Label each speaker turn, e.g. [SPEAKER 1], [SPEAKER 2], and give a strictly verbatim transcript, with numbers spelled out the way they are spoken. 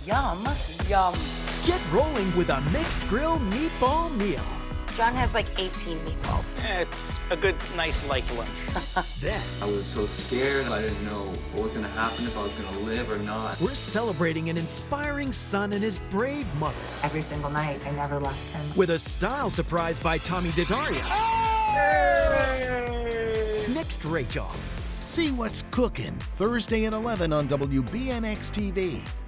[SPEAKER 1] Yum, yum.
[SPEAKER 2] Get rolling with a mixed grill meatball meal.
[SPEAKER 1] John has like eighteen meatballs.
[SPEAKER 3] It's a good, nice, light lunch.
[SPEAKER 2] Then,
[SPEAKER 4] I was so scared. I didn't know what was going to happen, if I was going to live or not.
[SPEAKER 2] we're celebrating an inspiring son and his brave mother
[SPEAKER 5] Every single night, I never left him.
[SPEAKER 2] with a style surprise by Tommy DiDario. Next, Rachel.
[SPEAKER 6] See what's cooking Thursday at eleven on W B N X T V.